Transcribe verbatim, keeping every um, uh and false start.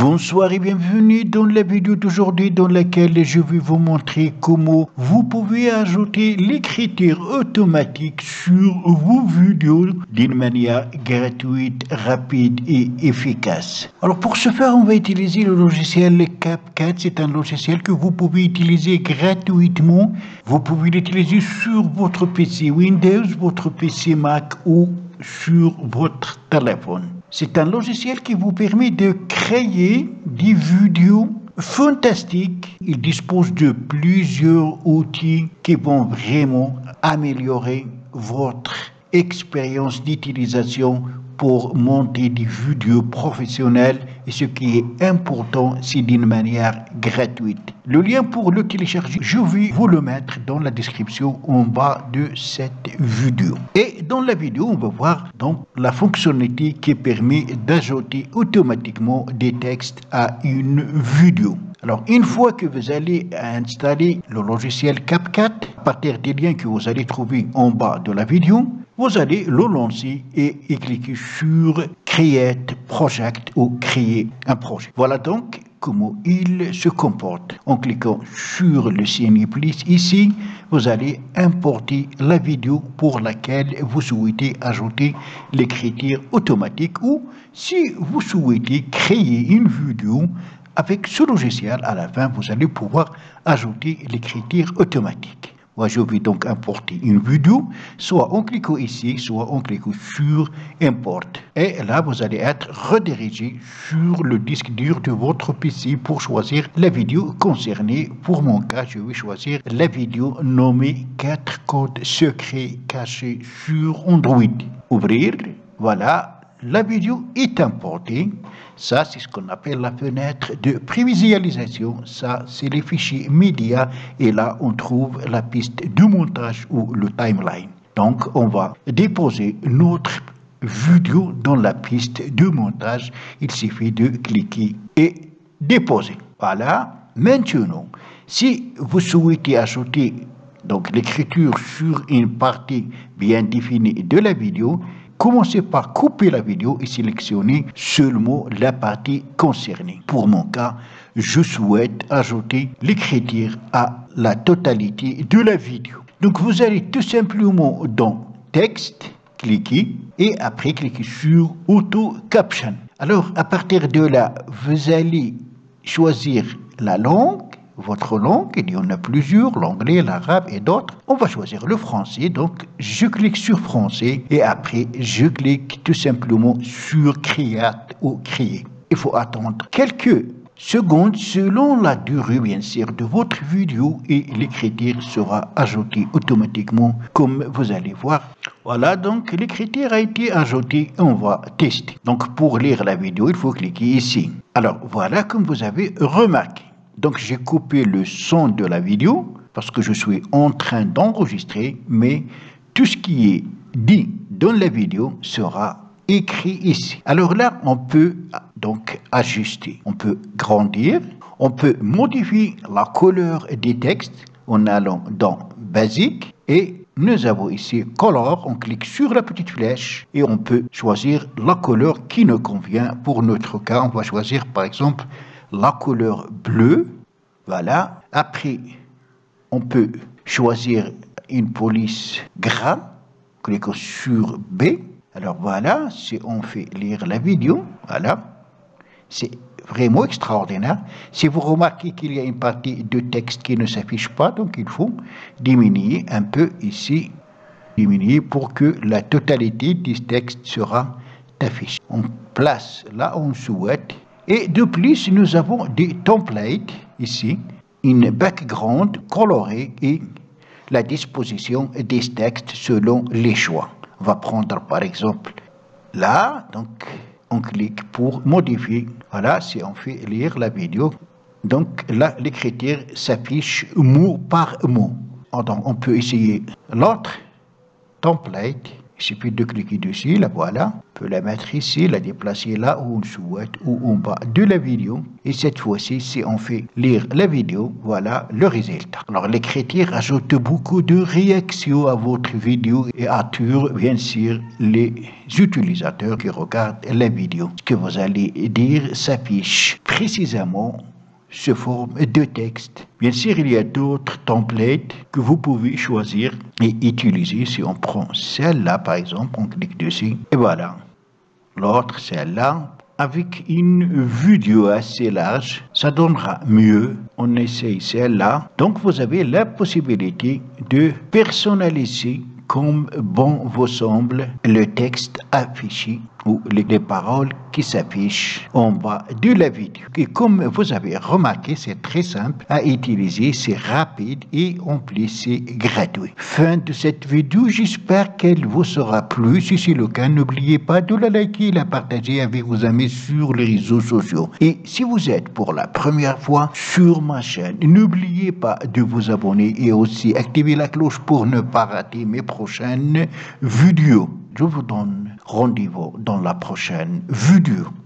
Bonsoir et bienvenue dans la vidéo d'aujourd'hui dans laquelle je vais vous montrer comment vous pouvez ajouter l'écriture automatique sur vos vidéos d'une manière gratuite, rapide et efficace. Alors pour ce faire, on va utiliser le logiciel CapCut. C'est un logiciel que vous pouvez utiliser gratuitement. Vous pouvez l'utiliser sur votre P C Windows, votre P C Mac ou sur votre téléphone. C'est un logiciel qui vous permet de créer des vidéos fantastiques. Il dispose de plusieurs outils qui vont vraiment améliorer votre expérience d'utilisation pour monter des vidéos professionnelles, et ce qui est important, c'est d'une manière gratuite. Le lien pour le télécharger, je vais vous le mettre dans la description en bas de cette vidéo. Et dans la vidéo, on va voir donc la fonctionnalité qui permet d'ajouter automatiquement des textes à une vidéo. Alors, une fois que vous allez installer le logiciel CapCut, à partir des liens que vous allez trouver en bas de la vidéo, vous allez le lancer et, et cliquer sur Create Project ou Créer un projet. Voilà donc comment il se comporte. En cliquant sur le signe plus ici, vous allez importer la vidéo pour laquelle vous souhaitez ajouter l'écriture automatique, ou si vous souhaitez créer une vidéo avec ce logiciel, à la fin, vous allez pouvoir ajouter l'écriture automatique. Moi, je vais donc importer une vidéo, soit en cliquant ici, soit en cliquant sur Import. Et là, vous allez être redirigé sur le disque dur de votre P C pour choisir la vidéo concernée. Pour mon cas, je vais choisir la vidéo nommée quatre codes secrets cachés sur Android. Ouvrir, voilà. La vidéo est importée. Ça, c'est ce qu'on appelle la fenêtre de prévisualisation. Ça, c'est les fichiers médias. Et là, on trouve la piste de montage ou le timeline. Donc, on va déposer notre vidéo dans la piste de montage. Il suffit de cliquer et déposer. Voilà. Maintenant, si vous souhaitez ajouter donc l'écriture sur une partie bien définie de la vidéo, commencez par couper la vidéo et sélectionner seulement la partie concernée. Pour mon cas, je souhaite ajouter l'écriture à la totalité de la vidéo. Donc vous allez tout simplement dans Texte, cliquer et après cliquer sur Auto Caption. Alors à partir de là, vous allez choisir la langue. Votre langue, il y en a plusieurs, l'anglais, l'arabe et d'autres. On va choisir le français, donc je clique sur français et après je clique tout simplement sur Create ou Créer. Il faut attendre quelques secondes selon la durée bien sûr de votre vidéo et l'écriture sera ajoutée automatiquement comme vous allez voir. Voilà, donc l'écriture a été ajoutée, on va tester. Donc pour lire la vidéo, il faut cliquer ici. Alors voilà, comme vous avez remarqué. Donc j'ai coupé le son de la vidéo parce que je suis en train d'enregistrer, mais tout ce qui est dit dans la vidéo sera écrit ici. Alors là, on peut donc ajuster, on peut grandir, on peut modifier la couleur des textes en allant dans Basique et nous avons ici Color. On clique sur la petite flèche et on peut choisir la couleur qui nous convient. Pour notre cas, on va choisir par exemple la couleur bleue. Voilà. Après, on peut choisir une police gras. Cliquons sur B. Alors voilà, si on fait lire la vidéo, voilà, c'est vraiment extraordinaire. Si vous remarquez qu'il y a une partie de texte qui ne s'affiche pas, donc il faut diminuer un peu ici, diminuer pour que la totalité du texte sera affichée. On place là où on souhaite. Et de plus, nous avons des templates ici, une background colorée et la disposition des textes selon les choix. On va prendre par exemple là, donc on clique pour modifier. Voilà, si on fait lire la vidéo, donc là l'écriture s'affiche mot par mot. Donc on peut essayer l'autre template. Il suffit de cliquer dessus, la voilà. On peut la mettre ici, la déplacer là où on souhaite ou en bas de la vidéo. Et cette fois-ci, si on fait lire la vidéo, voilà le résultat. Alors l'écriture ajoute beaucoup de réactions à votre vidéo et attire bien sûr les utilisateurs qui regardent la vidéo. Ce que vous allez dire s'affiche précisément sous forme de texte. Bien sûr, il y a d'autres templates que vous pouvez choisir et utiliser. Si on prend celle-là, par exemple, on clique dessus et voilà. L'autre, celle-là, avec une vidéo assez large, ça donnera mieux. On essaye celle-là. Donc, vous avez la possibilité de personnaliser comme bon vous semble le texte affiché ou les paroles qui s'affichent en bas de la vidéo. Et comme vous avez remarqué, c'est très simple à utiliser, c'est rapide et en plus c'est gratuit. Fin de cette vidéo, j'espère qu'elle vous sera plu. Si c'est le cas, n'oubliez pas de la liker et la partager avec vos amis sur les réseaux sociaux. Et si vous êtes pour la première fois sur ma chaîne, n'oubliez pas de vous abonner et aussi activer la cloche pour ne pas rater mes prochaines vidéos. Je vous donne rendez-vous dans la prochaine vidéo.